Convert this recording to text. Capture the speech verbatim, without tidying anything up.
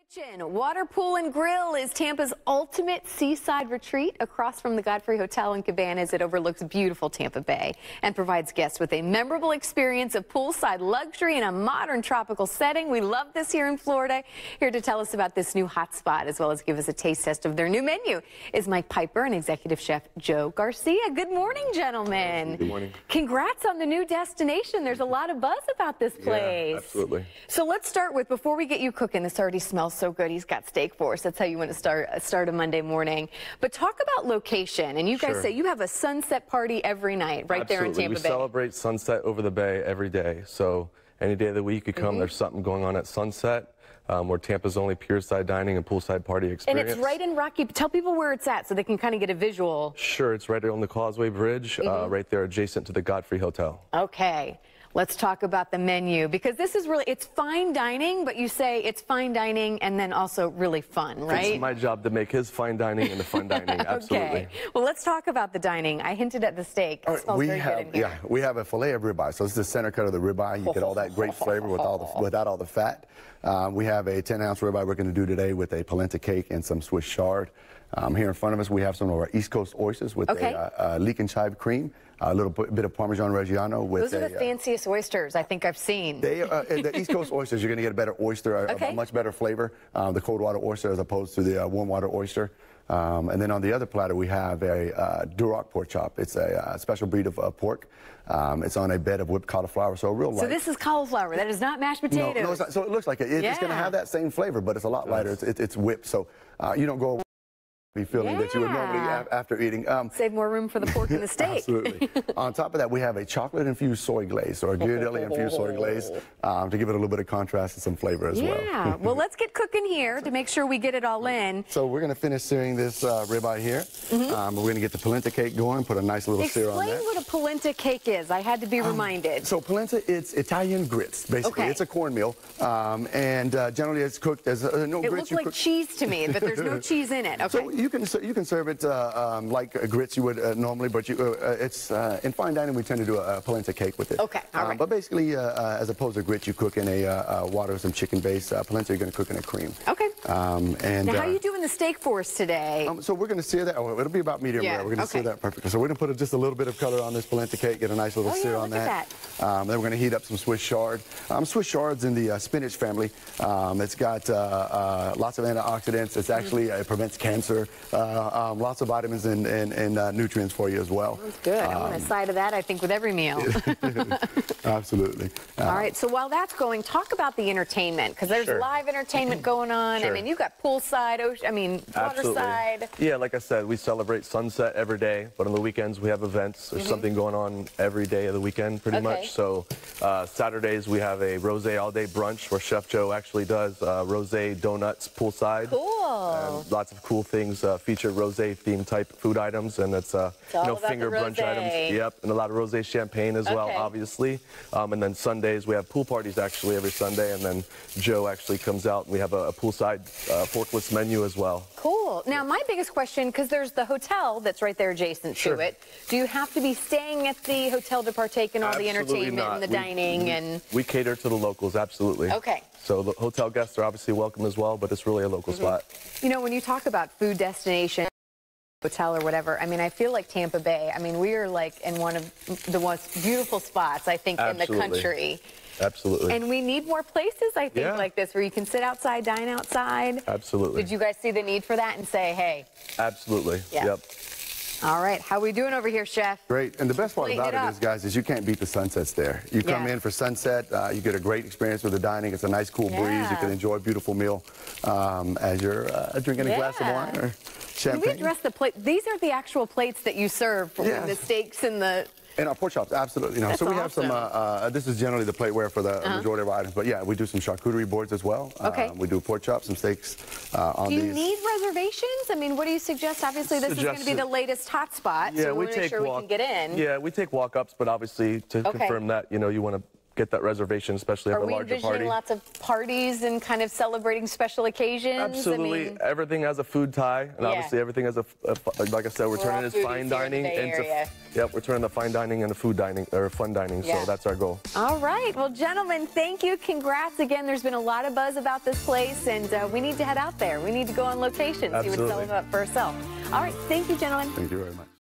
Kitchen, Water Pool and Grill is Tampa's ultimate seaside retreat across from the Godfrey Hotel and Cabanas. It overlooks beautiful Tampa Bay and provides guests with a memorable experience of poolside luxury in a modern tropical setting. We love this here in Florida. Here to tell us about this new hotspot as well as give us a taste test of their new menu is Mike Piper and Executive Chef Joe Garcia. Good morning, gentlemen. Good morning. Congrats on the new destination. There's a lot of buzz about this place. Yeah, absolutely. So let's start with, before we get you cooking, this already smells so good. He's got steak for us. That's how you want to start start a Monday morning. But talk about location. And you guys Sure. say you have a sunset party every night right Absolutely. there in Tampa we Bay. We celebrate sunset over the bay every day. So any day of the week you come, mm-hmm. there's something going on at sunset. Um, we're Tampa's only pier-side dining and poolside party experience. And it's right in Rocky. Tell people where it's at so they can kind of get a visual. Sure. It's right on the Causeway Bridge, mm-hmm. uh, right there adjacent to the Godfrey Hotel. Okay. Let's talk about the menu, because this is really, it's fine dining, but you say it's fine dining and then also really fun, right? It's my job to make his fine dining into fun dining, absolutely. Okay. Well, let's talk about the dining. I hinted at the steak. It All right, smells we very have, good in here. yeah, we have a fillet of ribeye. So this is the center cut of the ribeye. You get all that great flavor with all the, without all the fat. Um, we have a ten ounce ribeye we're going to do today with a polenta cake and some Swiss chard. Um, here in front of us, we have some of our East Coast oysters with okay. a uh, uh, leek and chive cream, a little bit of Parmesan Reggiano with Those are a, the fanciest uh, oysters I think I've seen. They, uh, the East Coast oysters, you're going to get a better oyster, a, okay. a much better flavor, uh, the cold water oyster as opposed to the uh, warm water oyster. Um, and then on the other platter, we have a uh, Duroc pork chop. It's a uh, special breed of uh, pork. Um, it's on a bed of whipped cauliflower, so real light. So this is cauliflower. That is not mashed potatoes. No, no, it's not. So it looks like it. It, yeah. It's going to have that same flavor, but it's a lot lighter. It's, it, it's whipped, so uh, you don't go be feeling yeah. that you would normally have after eating. Um, Save more room for the pork and the steak. Absolutely. On top of that, we have a chocolate-infused soy glaze, or a Ghirardelli-infused soy glaze, um, to give it a little bit of contrast and some flavor as yeah. well. Yeah. Well, let's get cooking here to make sure we get it all in. So we're going to finish searing this uh, ribeye here. Mm-hmm. um, we're going to get the polenta cake going, put a nice little Explain sear on that. Explain what a polenta cake is. I had to be um, reminded. So polenta, it's Italian grits, basically. Okay. It's a cornmeal, um, and uh, generally it's cooked as uh, no it grits. It looked like cook cheese to me, but there's no cheese in it. Okay. So you can you can serve it uh, um, like uh, grits you would uh, normally, but you, uh, it's uh, in fine dining we tend to do a, a polenta cake with it. Okay, all right. Um, but basically, uh, uh, as opposed to grits, you cook in a uh, uh, water with some chicken base. Uh, polenta you're going to cook in a cream. Okay. Um, and now, how uh, are you doing the steak for us today? Um, so we're going to sear that. Oh, it'll be about medium yeah. rare. We're going to okay. sear that perfectly. So we're going to put a, just a little bit of color on this polenta cake, get a nice little oh, sear yeah, on look that. At that. Um, then we're going to heat up some Swiss chard. Um, Swiss chard's in the uh, spinach family. Um, it's got uh, uh, lots of antioxidants. It's actually mm-hmm. uh, it prevents cancer. Uh, um, lots of vitamins and, and, and uh, nutrients for you as well. That's good. Um, I want a side of that, I think, with every meal. Absolutely. Uh, All right. So while that's going, talk about the entertainment, because there's sure. live entertainment going on. Sure. I mean, you've got poolside, ocean, I mean, waterside. Yeah, like I said, we celebrate sunset every day, but on the weekends we have events. There's mm-hmm. something going on every day of the weekend, pretty okay. much. So uh, Saturdays we have a rosé all-day brunch where Chef Joe actually does uh, rosé donuts poolside. Cool. And lots of cool things uh, feature rosé themed type food items, and it's uh, it's you know finger brunch items. Yep, and a lot of rosé champagne as okay. well, obviously. Um, and then Sundays we have pool parties actually every Sunday, and then Joe actually comes out and we have a, a poolside uh, forkless menu as well. Cool. Now, my biggest question, because there's the hotel that's right there adjacent sure. to it. Do you have to be staying at the hotel to partake in all Absolutely the entertainment not. and the we, dining? we, and we cater to the locals, absolutely. Okay. So the hotel guests are obviously welcome as well, but it's really a local mm-hmm. spot. You know, when you talk about food destination, hotel or whatever, I mean, I feel like Tampa Bay, I mean, we are like in one of the most beautiful spots, I think, absolutely. in the country. Absolutely. And we need more places, I think, yeah. like this, where you can sit outside, dine outside. Absolutely. Did you guys see the need for that and say, hey? Absolutely. Yeah. Yep. All right. How we doing over here, Chef? Great. And the best part Clean about it, it is, guys, is you can't beat the sunsets there. You come yeah. in for sunset, uh, you get a great experience with the dining. It's a nice, cool yeah. breeze. You can enjoy a beautiful meal um, as you're uh, drinking a yeah. glass of wine or champagne. Can we address the plate? These are the actual plates that you serve for yeah. the steaks and the... And our pork chops, absolutely. You know, That's so we awesome. have some, uh, uh, this is generally the plateware for the uh-huh. majority of our items. But yeah, we do some charcuterie boards as well. Okay. Uh, we do pork chops, some steaks uh, on these. Do you these. need reservations? I mean, what do you suggest? Obviously, this Suggest is going to be the latest hotspot, yeah, so we we want to make take sure walk, we can get in. Yeah, we take walk-ups, but obviously to okay. confirm that, you know, you want to get that reservation, especially at Are the larger we party. envisioning lots of parties and kind of celebrating special occasions? Absolutely. I mean, everything has a food tie, and Yeah. obviously everything has a, a, like I said, we're, We're turning all this foodies fine here in the dining Bay into, Area. yep, we're turning the fine dining into food dining, or fun dining, Yeah. so that's our goal. all right. Well, gentlemen, thank you. Congrats again. There's been a lot of buzz about this place, and uh, we need to head out there. We need to go on location, see what's Absolutely. selling up for ourselves. All right. Thank you, gentlemen. Thank you very much.